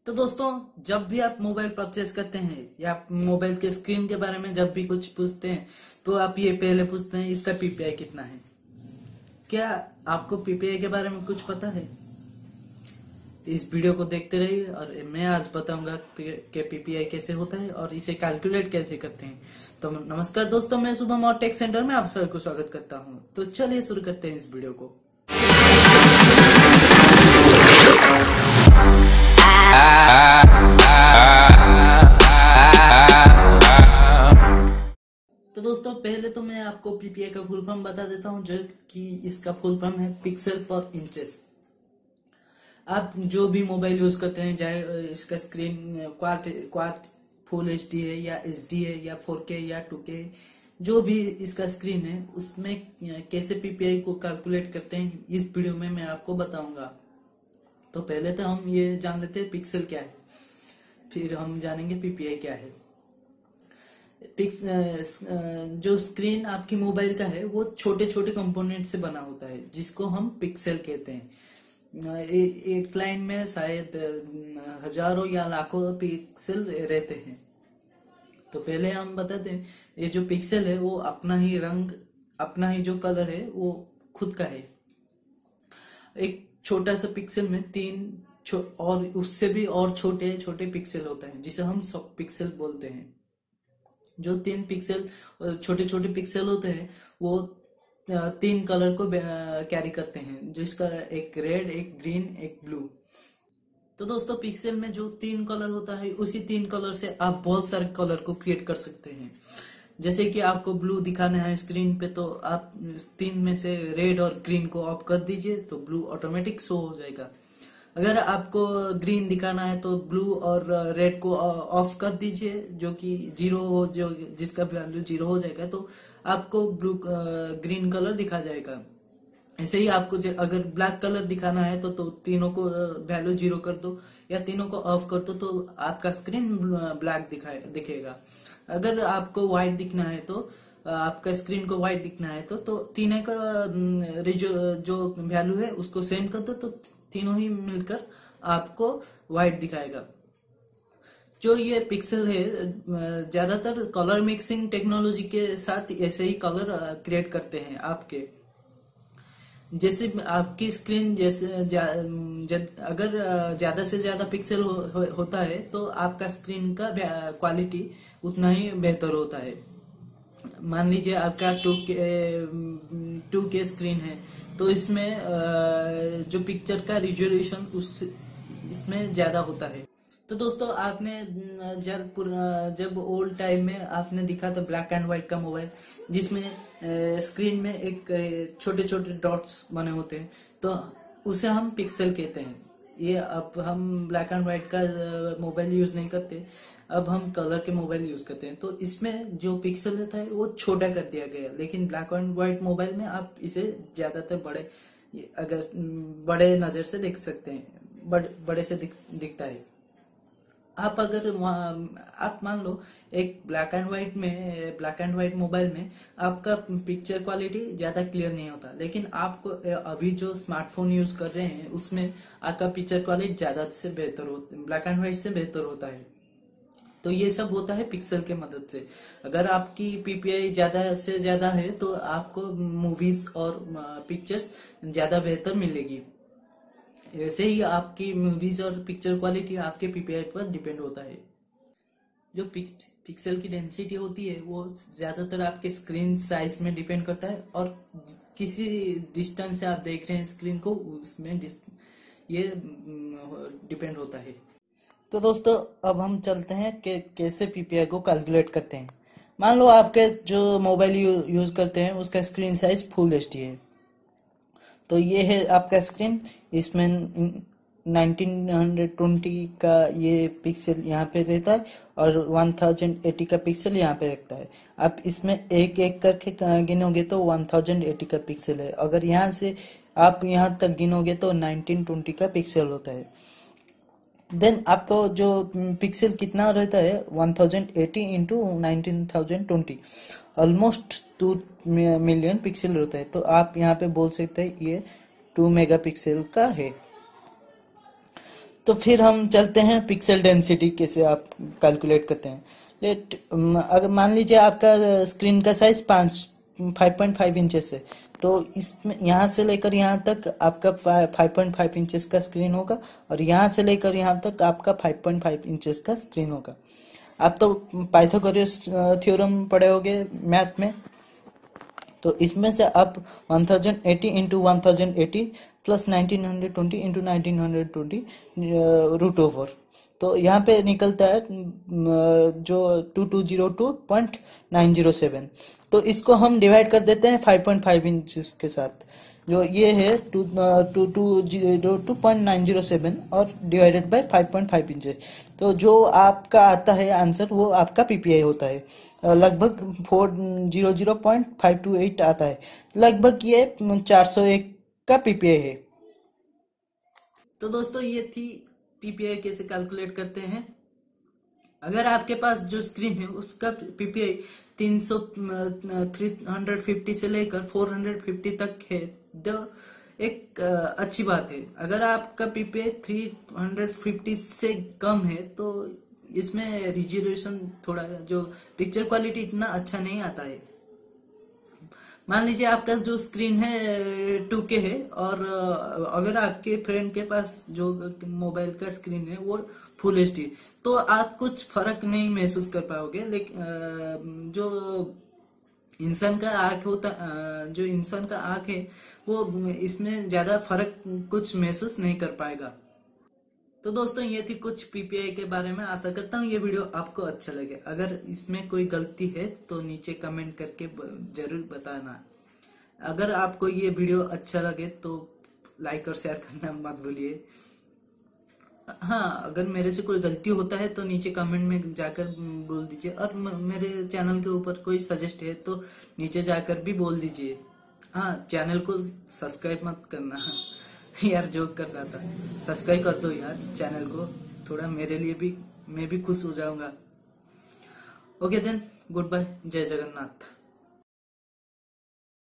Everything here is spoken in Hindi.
तो दोस्तों, जब भी आप मोबाइल परचेज करते हैं या आप मोबाइल के स्क्रीन के बारे में जब भी कुछ पूछते हैं तो आप ये पहले पूछते हैं इसका पीपीआई कितना है। क्या आपको पीपीआई के बारे में कुछ पता है? इस वीडियो को देखते रहिए और मैं आज बताऊंगा कि पीपीआई कैसे होता है और इसे कैलकुलेट कैसे करते हैं। तो नमस्कार दोस्तों, मैं शुभम और टेक सेंटर में आप सबको स्वागत करता हूं। तो चलिए शुरू करते हैं इस वीडियो को। तो दोस्तों, पहले तो मैं आपको पीपीआई का फुल फॉर्म बता देता हूं, जो कि इसका फुल फॉर्म है पिक्सल पर इंचेस। आप जो भी मोबाइल यूज करते हैं, चाहे इसका स्क्रीन क्वाड फुल एचडी है या एचडी है या 4K या 2K, जो भी इसका स्क्रीन है उसमें कैसे पीपीआई को कैलकुलेट करते हैं इस वीडियो में मैं आपको बताऊंगा। तो पहले तो हम ये जान लेते हैं पिक्सल क्या है, फिर हम जानेंगे पीपीआई क्या है। जो स्क्रीन आपकी मोबाइल का है वो छोटे छोटे कंपोनेंट से बना होता है, जिसको हम पिक्सल कहते हैं। एक लाइन में शायद हजारों या लाखों पिक्सल रहते हैं। तो पहले हम बताते हैं, ये जो पिक्सल है वो अपना ही रंग, अपना ही जो कलर है वो खुद का है। एक छोटा सा पिक्सल में और उससे भी और छोटे छोटे पिक्सल होते हैं, जिसे हम सब पिक्सल बोलते हैं। जो 3 पिक्सल छोटे छोटे पिक्सल होते हैं वो 3 कलर को कैरी करते हैं, जिसका एक रेड, एक ग्रीन, एक ब्लू। तो दोस्तों, पिक्सल में जो 3 कलर होता है उसी 3 कलर से आप बहुत सारे कलर को क्रिएट कर सकते हैं। जैसे कि आपको ब्लू दिखाना है स्क्रीन पे, तो आप 3 में से रेड और ग्रीन को ऑफ कर दीजिए तो ब्लू ऑटोमेटिक शो हो जाएगा। अगर आपको ग्रीन दिखाना है तो ब्लू और रेड को ऑफ कर दीजिए, जो कि जीरो हो, जो जिसका वैल्यू 0 हो जाएगा तो आपको ग्रीन कलर दिखा जाएगा। ऐसे ही आपको अगर ब्लैक कलर दिखाना है तो तीनों को वैल्यू 0 कर दो या तीनों को ऑफ कर दो तो आपका स्क्रीन ब्लैक दिखेगा। अगर आपको व्हाइट दिखना है तो आपका स्क्रीन को व्हाइट दिखना है तो तीनों का जो वैल्यू है उसको सेम कर दो तो तीनों ही मिलकर आपको व्हाइट दिखाएगा। जो ये पिक्सल है ज्यादातर कलर मिक्सिंग टेक्नोलॉजी के साथ ऐसे ही कलर क्रिएट करते हैं आपके। जैसे आपकी स्क्रीन अगर ज्यादा से ज्यादा पिक्सल होता है तो आपका स्क्रीन का क्वालिटी उतना ही बेहतर होता है। मान लीजिए आपका 2K स्क्रीन है तो इसमें जो पिक्चर का रिजोल्यूशन इसमें ज्यादा होता है। तो दोस्तों, आपने जब ओल्ड टाइम में आपने दिखा था ब्लैक एंड व्हाइट का मोबाइल, जिसमें स्क्रीन में एक छोटे छोटे डॉट्स बने होते हैं, तो उसे हम पिक्सल कहते हैं। ये अब हम ब्लैक एंड व्हाइट का मोबाइल यूज नहीं करते, अब हम कलर के मोबाइल यूज करते हैं। तो इसमें जो पिक्सल रहता है वो छोटा कर दिया गया, लेकिन ब्लैक एंड व्हाइट मोबाइल में आप इसे ज्यादातर बड़े नजर से देख सकते हैं, बड़े से दिखता है। आप मान लो एक ब्लैक एंड व्हाइट मोबाइल में आपका पिक्चर क्वालिटी ज्यादा क्लियर नहीं होता, लेकिन आपको अभी जो स्मार्टफोन यूज कर रहे हैं उसमें आपका पिक्चर क्वालिटी ज्यादा से बेहतर होता है, ब्लैक एंड व्हाइट से बेहतर होता है। तो ये सब होता है पिक्सल के मदद से। अगर आपकी पीपीआई ज्यादा से ज्यादा है तो आपको मूवीज और पिक्चर्स ज्यादा बेहतर मिलेगी। ऐसे ही आपकी मूवीज और पिक्चर क्वालिटी आपके पीपीआई पर डिपेंड होता है। जो पिक्सल की डेंसिटी होती है वो ज्यादातर आपके स्क्रीन साइज में डिपेंड करता है, और किसी डिस्टेंस से आप देख रहे हैं स्क्रीन को उसमें ये डिपेंड होता है। तो दोस्तों, अब हम चलते हैं कि कैसे पीपीआई को कैलकुलेट करते हैं। मान लो आपके जो मोबाइल यूज करते हैं उसका स्क्रीन साइज फुल एचडी है। तो ये है आपका स्क्रीन, इसमें 1920 का ये पिक्सल यहाँ पे रहता है और 1080 का पिक्सल यहाँ पे रखता है। आप इसमें एक एक करके गिनोगे तो 1080 का पिक्सल है। अगर यहाँ से आप यहाँ तक गिनोगे तो 1920 का पिक्सल होता है। देन आपको जो पिक्सल कितना रहता है 1080 इंटू 1920, ऑलमोस्ट 2 मिलियन पिक्सल रहता है। तो आप यहाँ पे बोल सकते हैं ये 2 मेगापिक्सल का है। तो फिर हम चलते हैं पिक्सल डेंसिटी कैसे आप कैलकुलेट करते हैं। अगर मान लीजिए आपका स्क्रीन का साइज 5.5 इंचेस है, तो इसमें यहाँ से लेकर यहाँ तक आपका 5.5 इंचेस का स्क्रीन होगा, और यहाँ से लेकर यहाँ तक आपका 5.5 इंचेस का स्क्रीन होगा। आप तो पाइथागोरस थ्योरम पढ़े होंगे मैथ में, तो इसमें से आप 1080 इंटू 1080 प्लस 1920 इंटू 1920 √/, तो यहाँ पे निकलता है जो 2202.907। तो इसको हम डिवाइड कर देते हैं 5.5 इंचेस के साथ, जो ये है 2202.907 और डिवाइडेड बाय 5.5 इंचेस। तो जो आपका आता है आंसर वो आपका पीपीआई होता है, लगभग 400.528 आता है। लगभग ये 401 का पीपीआई है। तो दोस्तों ये थी पीपीआई कैसे कैलकुलेट करते हैं। अगर आपके पास जो स्क्रीन है उसका पीपीआई 350 से लेकर 450 तक है, तो एक अच्छी बात है। अगर आपका पीपीआई 350 से कम है तो इसमें रिजोल्यूशन थोड़ा, जो पिक्चर क्वालिटी इतना अच्छा नहीं आता है। मान लीजिए आपका जो स्क्रीन है 2K है, और अगर आपके फ्रेंड के पास जो मोबाइल का स्क्रीन है वो फुल एचडी, तो आप कुछ फर्क नहीं महसूस कर पाओगे। लेकिन जो इंसान का आंख होता, जो इंसान का आंख है वो इसमें ज्यादा फर्क कुछ महसूस नहीं कर पाएगा। तो दोस्तों ये थी कुछ पीपीआई के बारे में। आशा करता हूँ ये वीडियो आपको अच्छा लगे। अगर इसमें कोई गलती है तो नीचे कमेंट करके जरूर बताना। अगर आपको ये वीडियो अच्छा लगे तो लाइक और शेयर करना मत भूलिए। हाँ, अगर मेरे से कोई गलती होता है तो नीचे कमेंट में जाकर बोल दीजिए, और मेरे चैनल के ऊपर कोई सजेस्ट है तो नीचे जाकर भी बोल दीजिए। हाँ, चैनल को सब्सक्राइब मत करना यार, जोक कर रहा था। सब्सक्राइब कर दो यार चैनल को, थोड़ा मेरे लिए भी, मैं भी खुश हो जाऊंगा। ओके देन, गुड बाय, जय जगन्नाथ।